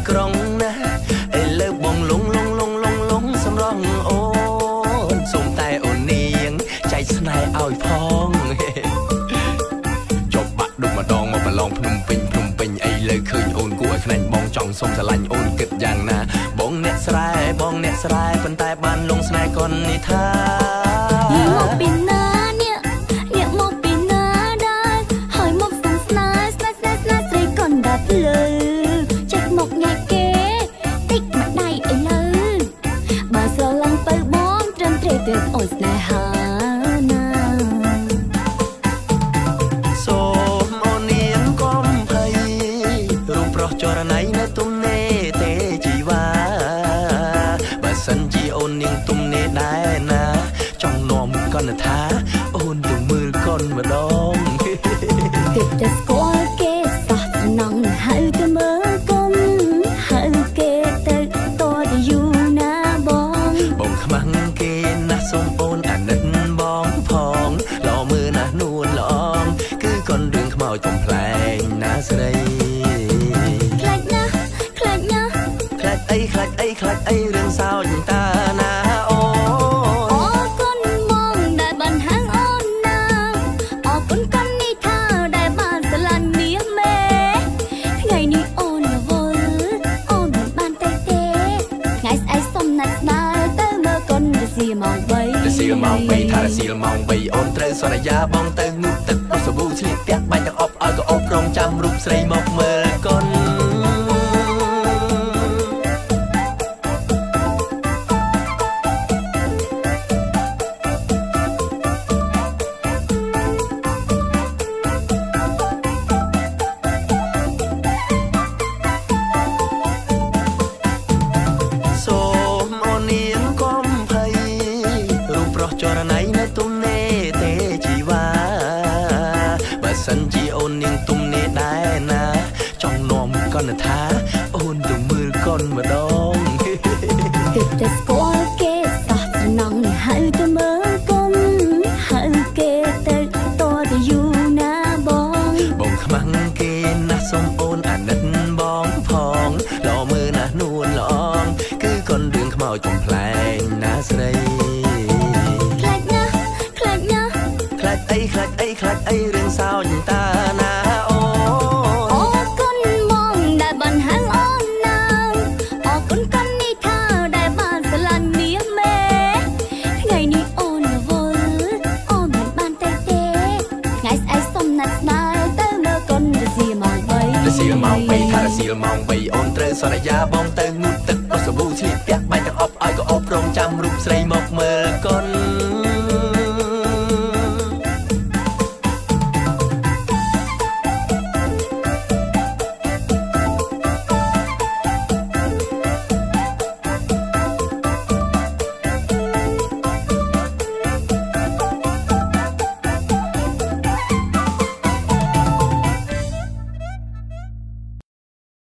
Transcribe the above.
ក្រុងណាឥឡូវបងលងសំរងអូនសុំតែអូននាងចែកស្នេហ៍ឲ្យផងចុះបាក់ដុកម្ដងមកប្រឡងភ្នំពេញឥឡូវឃើញអូនគួរឲ្យខ្លាញ់បងចង់សុំស្រឡាញ់អូនគិតយ៉ាងណាបងអ្នកស្រែប៉ុន្តែបានលងស្នេហ៍កូននេះថាមកពីណាអ្នកមកពីណាដែរហើយមកសុំស្នេហ៍ស្រីកូនដាប់លើចេះមកញ៉ែគេតិចម្ដាយឥឡូវបើស្រឡាញ់ទៅបងត្រឹមត្រូវទៅអូនស្នេហាណាសូមអូននាងកុំភ័យរូបប្រុសចរណៃនៅទំនេរទេជីវ៉ាបើសិនជាអូននាងទំនេរដែរណាចង់នាំកណ្ណថាអូនទៅមើលកូនម្ដងគិតតែស្គាល់គេសោះចំណងហៅទៅមើលកុំហៅគេទៅតទៅយូរណាបងខ្មាំងគេណាស់សូមអូនអាណិតបងផងឡោមើលណាស់នួនល្អងគឺកូនរឿងខ្មោចកំប្លែងណាស្រីខ្លាចណាស់ខ្លាចអីរឿងសោចតាណាអូអរគុណបងដែលបានហាងអូនណាអរគុណកូននេះថាដែលបានស្រឡាញ់មាសមេថ្ងៃនេះអូនរវល់អូនមិនបានទៅទេថ្ងៃស្អែកសុំណាត់ស្ដាយទៅមើលកូនរសៀលម៉ោង3 ថារសៀលម៉ោង3អូនត្រូវសន្យាបងទៅងូតទឹកសាប៊ូឆ្លៀកផ្ទះបាញ់ទាំងអប់ឲ្យក៏អប់រងចាំរូបស្រីមកមើលកូនសូមអូននាងកុំភ័យរូបប្រុសចរណៃនៅទំនេរទេជីវ៉ាបើសិនជាអូននាងទំនេរដែរណាចង់នាំកណ្ណថាអូនទៅមើលកូនម្ដងគិតតែស្គាល់គេសោះចំណងហៅទៅមើលកុំហៅគេទៅតទៅយូរណាបងខ្មាំងគេណាស់សូមអូនអាណិតបងផងឡោមើលណាស់នួនល្អងគឺកូនរឿងខ្មោចកំប្លែងណាស្រីខ្លាចណាស់ខ្លាចអីរឿងសោចតាណាអូអរគុណបងដែលបានហាងអូនណាអរគុណកូននេះថាដែលបានស្រឡាញ់មាសមេថ្ងៃនេះអូនរវល់អូនមិនបានទៅទេថ្ងៃស្អែកសុំណាត់ស្ដាយទៅមើលកូនរសៀលម៉ោង3 ថារសៀលម៉ោង3អូនត្រូវសន្យាបងទៅងូតទឹកសាប៊ូឆ្លៀកផ្ទះបាញ់ទាំងអប់ឲ្យក៏អប់រងចាំរូបស្រីមកមើលកូន